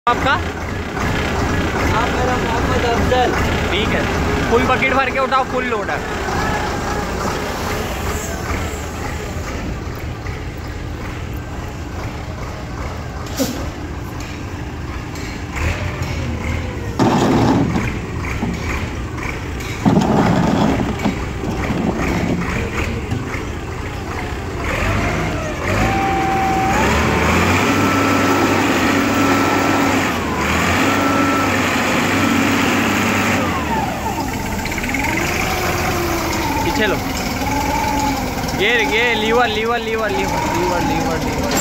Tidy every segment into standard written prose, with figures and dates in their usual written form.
आपका? आप मेरा मोहम्मद अफजल। ठीक है, फुल बकेट भर के उठाओ, फुल लोड है। पीछे लो, ये lever lever lever lever lever lever lever.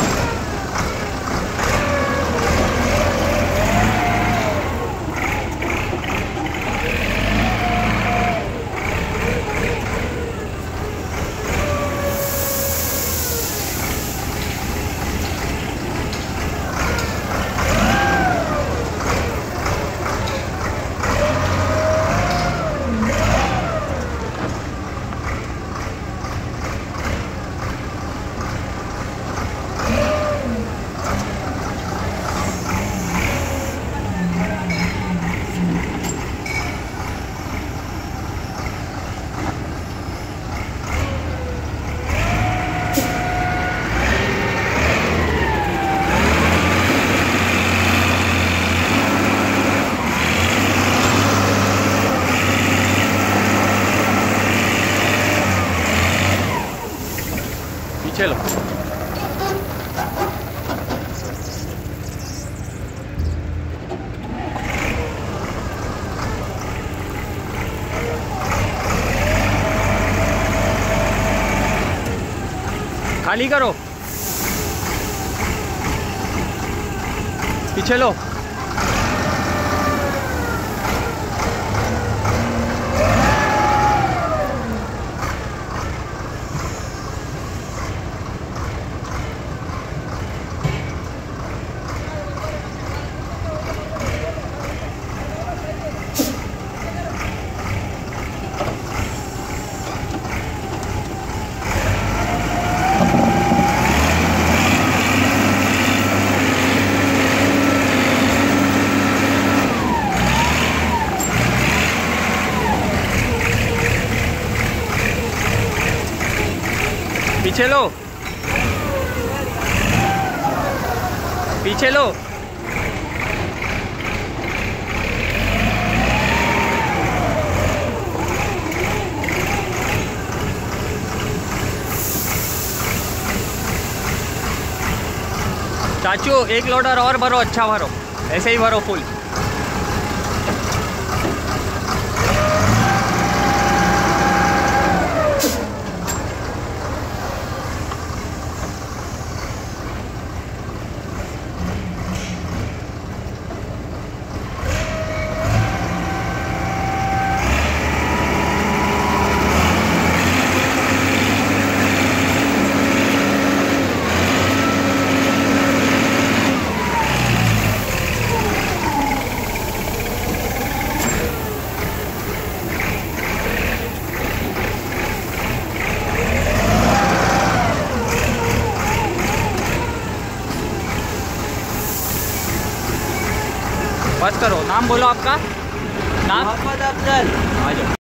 पीछे लो, खाली करो, पीछे लो। पीछे लो, पीछे लो। चाचू एक लोडर और भरो, अच्छा भरो, ऐसे ही भरो फुल। बस करो, नाम बोलो आपका। नाम? मोहम्मद अफजल। आ जाओ।